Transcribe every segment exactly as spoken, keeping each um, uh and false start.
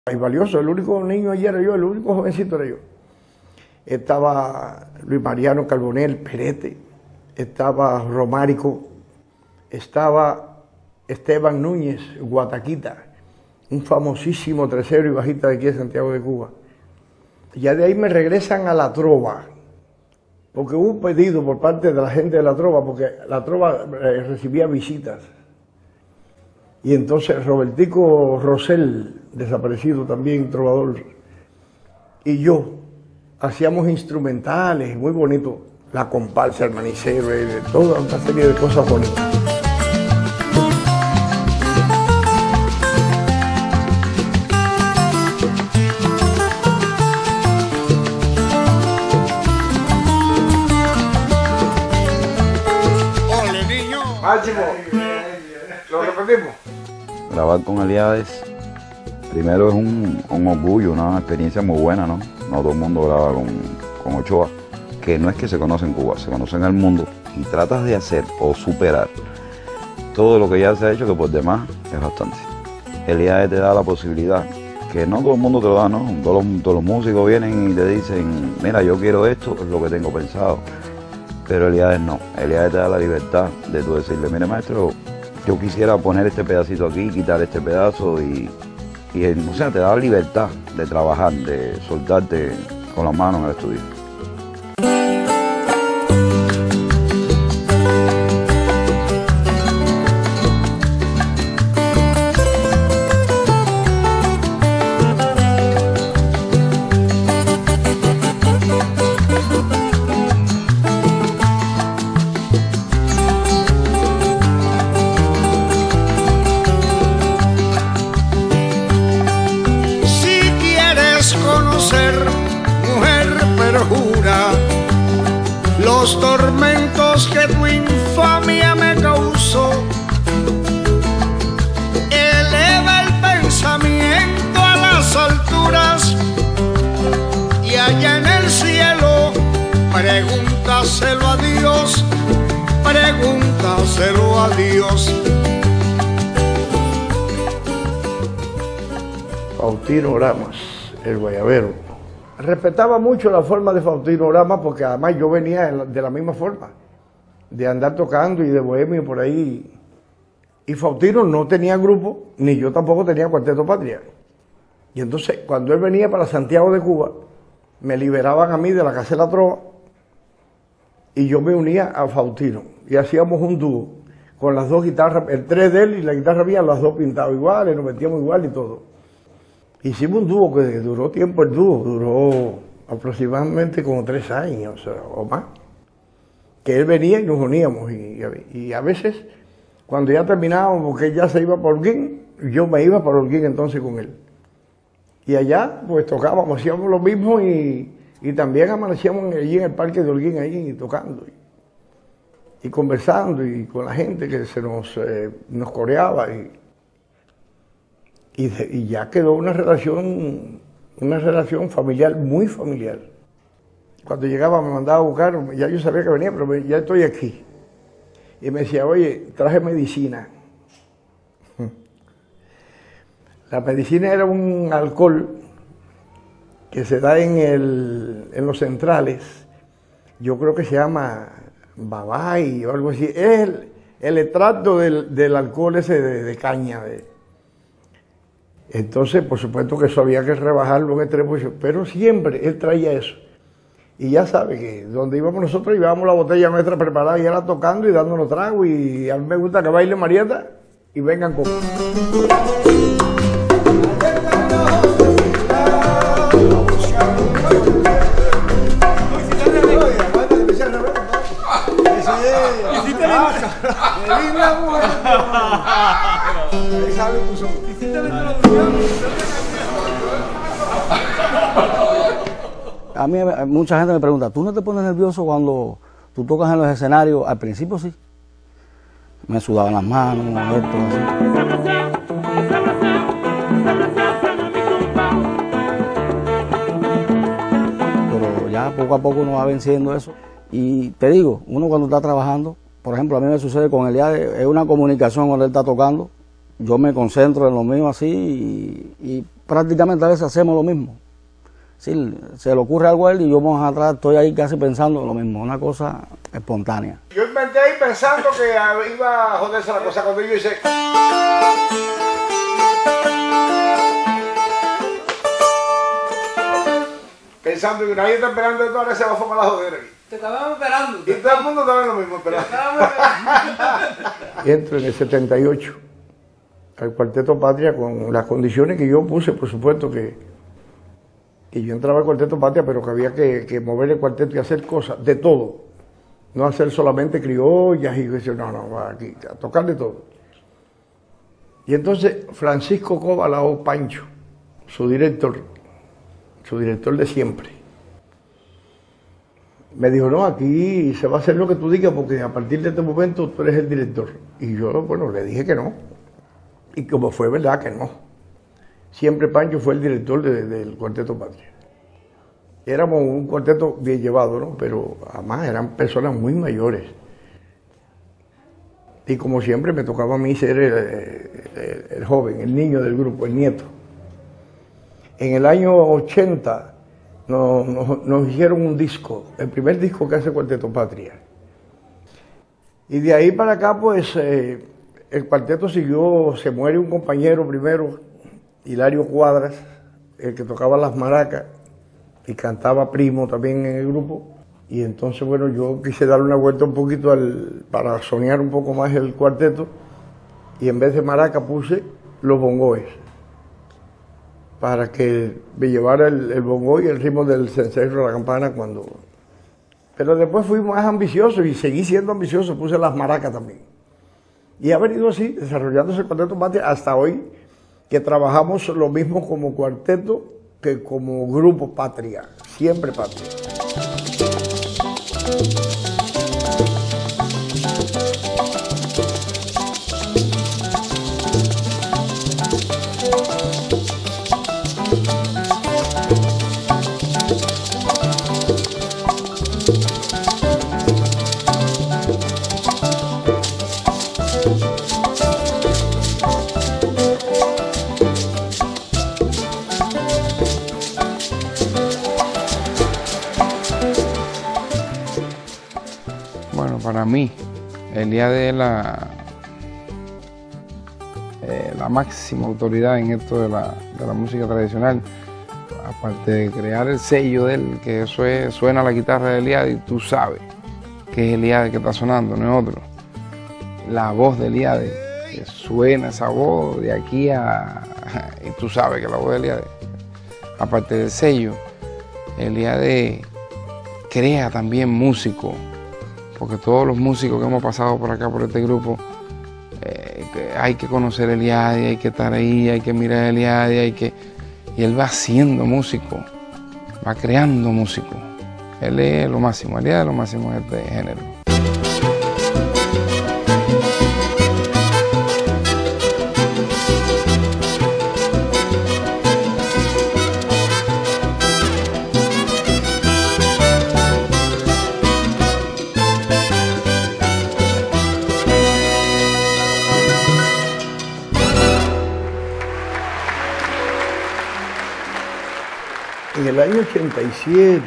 Y valioso, el único niño ayer era yo, el único jovencito era yo. Estaba Luis Mariano Carbonell, Perete, estaba Romárico, estaba Esteban Núñez, Guataquita, un famosísimo tercero y bajista de aquí de Santiago de Cuba. Ya de ahí me regresan a la trova, porque hubo un pedido por parte de la gente de la trova, porque la trova eh, recibía visitas. Y entonces Robertico Rosell, desaparecido también, trovador, y yo hacíamos instrumentales, muy bonitos, la comparsa, el manicero, toda una serie de cosas bonitas. ¡Ole, niño! Máximo, ¿lo repetimos? Grabar con Eliades, primero es un, un orgullo, una experiencia muy buena, ¿no? No todo el mundo graba con, con Ochoa, que no es que se conoce en Cuba, se conoce en el mundo, y tratas de hacer o superar todo lo que ya se ha hecho, que por demás es bastante. Eliades te da la posibilidad, que no todo el mundo te lo da, ¿no? Todos los, todos los músicos vienen y te dicen, mira, yo quiero esto, es lo que tengo pensado, pero Eliades no. Eliades te da la libertad de tú decirle, mire maestro, yo quisiera poner este pedacito aquí, quitar este pedazo y, y o sea, te da la libertad de trabajar, de soltarte con las manos en el estudio. Los tormentos que tu infamia me causó, eleva el pensamiento a las alturas y allá en el cielo pregúntaselo a Dios, pregúntaselo a Dios. Faustino Oramas, el guayabero. Respetaba mucho la forma de Faustino Oramas porque además yo venía de la misma forma, de andar tocando y de bohemio por ahí. Y Faustino no tenía grupo, ni yo tampoco tenía Cuarteto Patria. Y entonces cuando él venía para Santiago de Cuba, me liberaban a mí de la Casa de la Trova y yo me unía a Faustino. Y hacíamos un dúo con las dos guitarras, el tres de él y la guitarra mía, las dos pintadas iguales, nos metíamos igual y todo. Hicimos un dúo que duró tiempo, el dúo duró aproximadamente como tres años o más, que él venía y nos uníamos, y, y a veces cuando ya terminábamos, porque él ya se iba para Holguín, yo me iba para Holguín entonces con él, y allá pues tocábamos, hacíamos lo mismo y, y también amanecíamos allí en el parque de Holguín, ahí tocando y, y conversando y con la gente que se nos, eh, nos coreaba y Y, de, y ya quedó una relación, una relación familiar, muy familiar. Cuando llegaba me mandaba a buscar, ya yo sabía que venía, pero me, ya estoy aquí. Y me decía, oye, traje medicina. La medicina era un alcohol que se da en, el, en los centrales, yo creo que se llama Babay o algo así. Es el, el extracto del, del alcohol ese de, de caña, de, entonces, por supuesto que eso había que rebajarlo en extremo, pero siempre él traía eso. Y ya sabe que donde íbamos nosotros, llevábamos la botella nuestra preparada y era tocando y dándonos trago. Y a mí me gusta que baile Marieta y vengan con... A mí mucha gente me pregunta, ¿tú no te pones nervioso cuando tú tocas en los escenarios? Al principio sí. Me sudaban las manos, esto, así. Pero ya poco a poco uno va venciendo eso. Y te digo, uno cuando está trabajando, por ejemplo, a mí me sucede con Eliades, es una comunicación cuando él está tocando. Yo me concentro en lo mío así y, y prácticamente a veces hacemos lo mismo. Sí, se le ocurre algo a él y yo más atrás estoy ahí casi pensando lo mismo, una cosa espontánea. Yo inventé ahí pensando que iba a joderse la cosa cuando yo hice... Pensando que nadie está esperando esto, ahora se va a formar la jodera aquí. Te estábamos esperando. Y todo el mundo estaba en lo mismo esperando. Te estábamos esperando. Y entro en el setenta y ocho al Cuarteto Patria con las condiciones que yo puse, por supuesto que, que yo entraba al Cuarteto Patria, pero que había que, que mover el cuarteto y hacer cosas, de todo. No hacer solamente criollas y decir, no, no, aquí, a tocar de todo. Y entonces Francisco Cobalao Pancho, su director, su director de siempre, me dijo, no, aquí se va a hacer lo que tú digas porque a partir de este momento tú eres el director. Y yo, bueno, le dije que no. Y como fue verdad que no. Siempre Pancho fue el director de, del Cuarteto Patria. Éramos un cuarteto bien llevado, ¿no? Pero además eran personas muy mayores. Y como siempre me tocaba a mí ser el, el, el joven, el niño del grupo, el nieto. En el año ochenta nos, nos, nos hicieron un disco, el primer disco que hace Cuarteto Patria. Y de ahí para acá, pues, eh, el cuarteto siguió, se muere un compañero primero, Hilario Cuadras, el que tocaba las maracas y cantaba primo también en el grupo. Y entonces, bueno, yo quise darle una vuelta un poquito al, para soñar un poco más el cuarteto, y en vez de maraca puse los bongoes, para que me llevara el, el bongo y el ritmo del cencerro de la campana cuando... Pero después fui más ambicioso y seguí siendo ambicioso, puse las maracas también. Y ha venido así, desarrollándose el Cuarteto Patria hasta hoy, que trabajamos lo mismo como cuarteto que como grupo Patria, siempre Patria. Para mí, Eliade es la, eh, la máxima autoridad en esto de la, de la música tradicional. Aparte de crear el sello de él, que eso es, suena la guitarra de Eliade y tú sabes que es Eliade que está sonando, no es otro. La voz de Eliade, que suena esa voz de aquí a... y tú sabes que es la voz de Eliade. Aparte del sello, Eliade crea también músicos. Porque todos los músicos que hemos pasado por acá, por este grupo, eh, que hay que conocer a Eliade, hay que estar ahí, hay que mirar a Eliade, hay que... Y él va haciendo músico, va creando músico. Él es lo máximo, Eliade es lo máximo en este género. En el año ochenta y siete,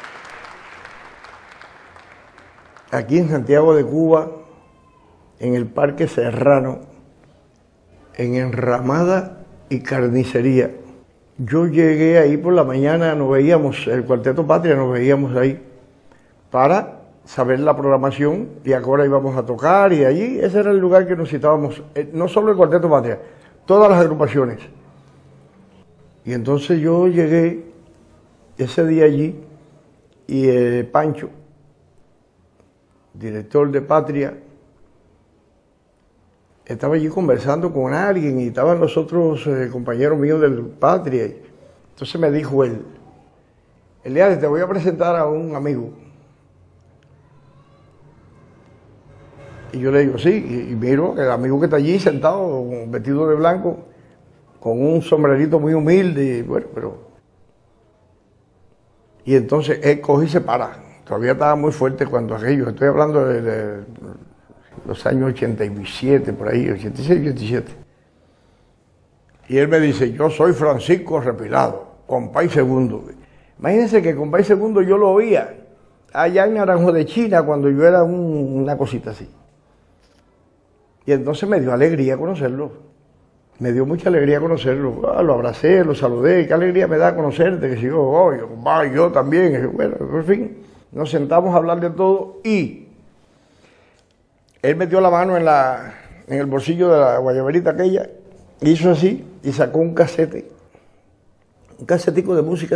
aquí en Santiago de Cuba, en el Parque Serrano, en Enramada y Carnicería, yo llegué ahí por la mañana, nos veíamos, el Cuarteto Patria, nos veíamos ahí, para saber la programación y ahora íbamos a tocar, y allí ese era el lugar que nos citábamos, no solo el Cuarteto Patria, todas las agrupaciones. Y entonces yo llegué ese día allí y eh, Pancho, director de Patria, estaba allí conversando con alguien y estaban los otros eh, compañeros míos del Patria. Entonces me dijo él, Eliade, te voy a presentar a un amigo. Y yo le digo, sí, y, y miro que el amigo que está allí sentado, vestido de blanco, con un sombrerito muy humilde, y bueno, pero... Y entonces él coge y se para. Todavía estaba muy fuerte cuando aquello. Estoy hablando de, de los años ochenta y siete, por ahí, ochenta y seis, ochenta y siete. Y él me dice, yo soy Francisco Repilado, compay segundo. Imagínense que compay segundo yo lo oía allá en Naranjo de China cuando yo era un, una cosita así. Y entonces me dio alegría conocerlo. Me dio mucha alegría conocerlo. Ah, lo abracé, lo saludé. Qué alegría me da conocerte. Que si yo, oh, yo, compadre, yo también. Bueno, en fin, nos sentamos a hablar de todo y él metió la mano en, la, en el bolsillo de la guayaberita aquella, hizo así y sacó un casete, un casetico de música.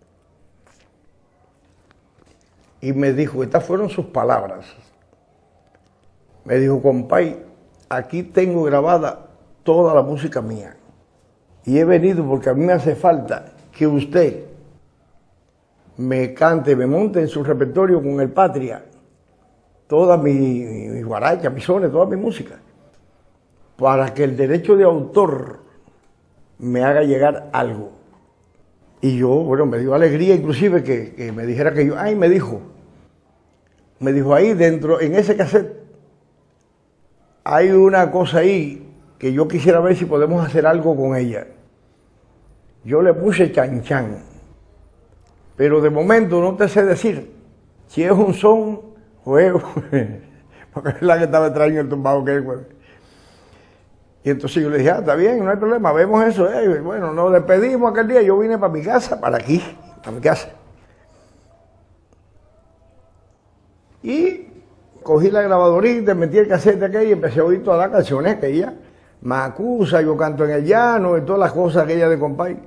Y me dijo, estas fueron sus palabras. Me dijo, compay, aquí tengo grabada toda la música mía. Y he venido porque a mí me hace falta que usted me cante, me monte en su repertorio con el Patria, toda mi, mi guaracha, mis sones, toda mi música, para que el derecho de autor me haga llegar algo. Y yo, bueno, me dio alegría inclusive que, que me dijera que yo, ay, me dijo, me dijo ahí dentro, en ese cassette, hay una cosa ahí que yo quisiera ver si podemos hacer algo con ella. Yo le puse Chan Chan, pero de momento no te sé decir si es un son o es, porque es la que estaba detrás en el tumbado que es, güey. Y entonces yo le dije, ah, está bien, no hay problema, vemos eso. Eh. Bueno, nos despedimos aquel día, yo vine para mi casa, para aquí, para mi casa. Y cogí la grabadorita, metí el cassette aquello y empecé a oír todas las canciones que ella me acusa, yo canto en el llano y todas las cosas que ella de compay.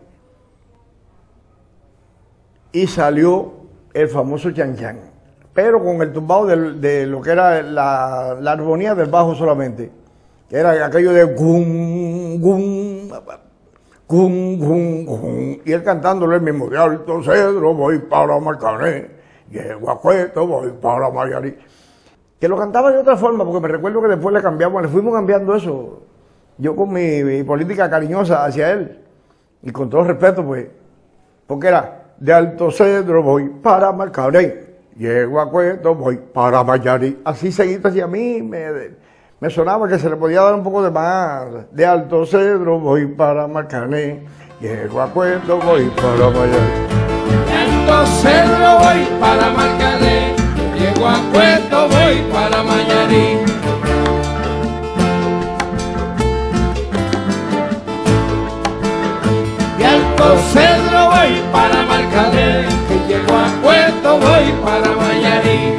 Y salió el famoso Chan Chan, pero con el tumbado de, de lo que era la, la armonía del bajo solamente. Era aquello de gum, gum, gum, gum, gum, y él cantándolo el mismo, de Alto Cedro voy para Marcané, llego a Cueto voy para Mayarí. Que lo cantaba de otra forma, porque me recuerdo que después le cambiamos, le fuimos cambiando eso, yo con mi, mi política cariñosa hacia él, y con todo respeto, pues, porque era, de Alto Cedro voy para Marcané, llego a Cueto voy para Mayarí. Así seguido hacia mí, me... Me sonaba que se le podía dar un poco de más. De Alto Cedro voy para Marcané, llego a Cueto voy para Mayarí. De Alto Cedro voy para Marcané, llego a Cueto voy para Mayarí. De Alto Cedro voy para Marcané, llego a Cueto voy para Mayarí.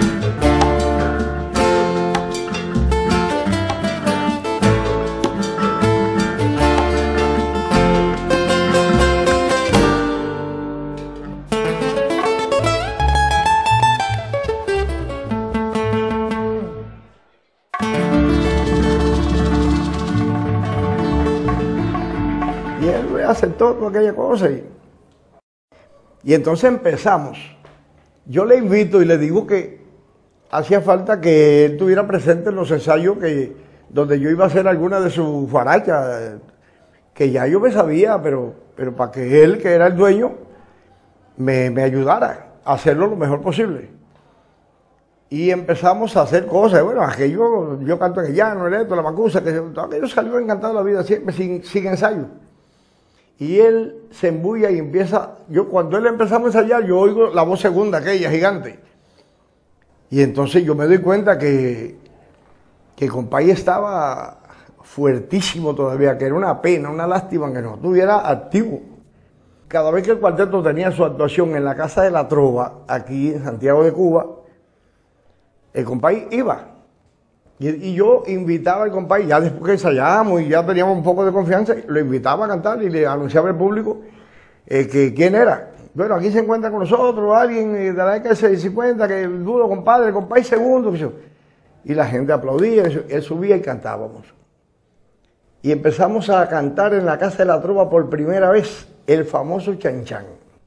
Y él aceptó toda aquella cosa. Y, y entonces empezamos. Yo le invito y le digo que hacía falta que él tuviera presente en los ensayos que, donde yo iba a hacer alguna de sus farachas, que ya yo me sabía, pero, pero para que él, que era el dueño, me, me ayudara a hacerlo lo mejor posible. Y empezamos a hacer cosas. Bueno, aquello, yo canto en el llano, el esto, la macusa, que todo aquello salió encantado de la vida, siempre sin, sin ensayo. Y él se embulla y empieza, yo cuando él empezamos a ensayar, yo oigo la voz segunda, aquella gigante. Y entonces yo me doy cuenta que, que compay estaba fuertísimo todavía, que era una pena, una lástima que no estuviera activo. Cada vez que el cuarteto tenía su actuación en la Casa de la Trova, aquí en Santiago de Cuba, el compay iba. Y, y yo invitaba al compay, ya después que ensayábamos y ya teníamos un poco de confianza, lo invitaba a cantar y le anunciaba al público eh, que quién era. Bueno, aquí se encuentra con nosotros alguien de la década de cincuenta, que el duro compadre, el compay segundo. Y la gente aplaudía, él subía y cantábamos. Y empezamos a cantar en la Casa de la Trova por primera vez el famoso Chan Chan.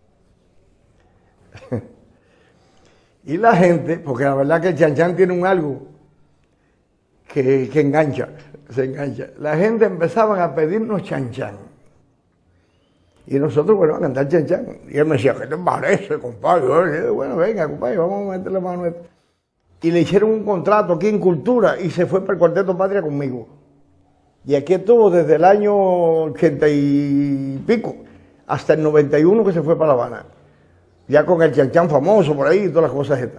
Y la gente, porque la verdad que el Chan Chan tiene un algo que, que engancha, se engancha. La gente empezaba a pedirnos Chan Chan. Y nosotros, bueno, a cantar Chan Chan. Y él me decía, ¿qué te parece, compadre? Y yo, bueno, venga, compadre, vamos a meterle mano a esto. Y le hicieron un contrato aquí en Cultura y se fue para el Cuarteto Patria conmigo. Y aquí estuvo desde el año ochenta y pico hasta el noventa y uno que se fue para La Habana. Ya con el chanchan famoso por ahí y todas las cosas estas.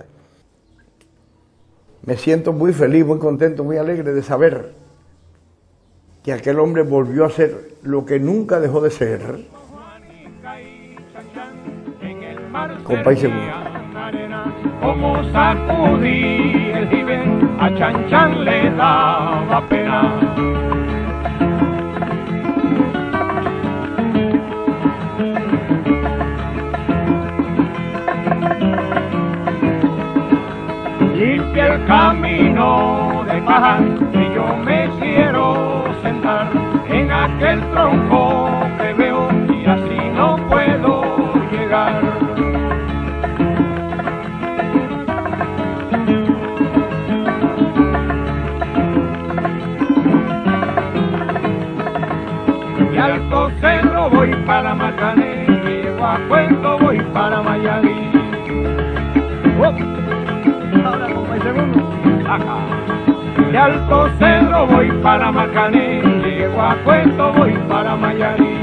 Me siento muy feliz, muy contento, muy alegre de saber que aquel hombre volvió a ser lo que nunca dejó de ser. Compay Seguro. Como sacudí el jibe, a Chan Chan le daba pena. Limpia el camino de paja que yo me quiero sentar en aquel tronco que veo y así no puedo llegar. Y Alto Cerro voy para Marcané, y llego a Cuento voy para Mayarí. Oh. Ahora con el segundo. Ajá. De Alto Cerro voy para Marcané, llego a Cuento voy para Mayarí.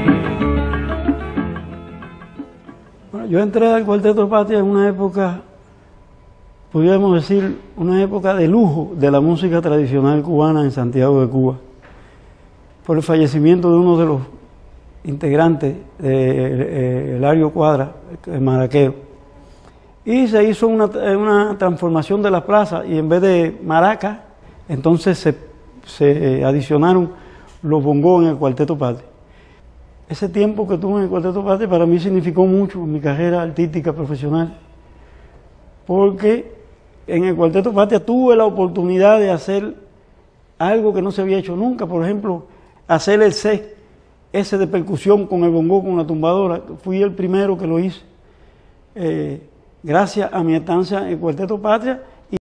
Bueno, yo entré al Cuarteto Patria en una época, pudiéramos decir, una época de lujo de la música tradicional cubana en Santiago de Cuba, por el fallecimiento de uno de los integrantes, de Elario Cuadra, el maraquero. Y se hizo una, una transformación de la plaza y en vez de maracas, entonces se, se adicionaron los bongos en el Cuarteto Patria. Ese tiempo que tuve en el Cuarteto Patria para mí significó mucho en mi carrera artística profesional, porque en el Cuarteto Patria tuve la oportunidad de hacer algo que no se había hecho nunca, por ejemplo, hacer el C, ese de percusión con el bongo, con la tumbadora. Fui el primero que lo hice. Eh, gracias a mi estancia en el Cuarteto Patria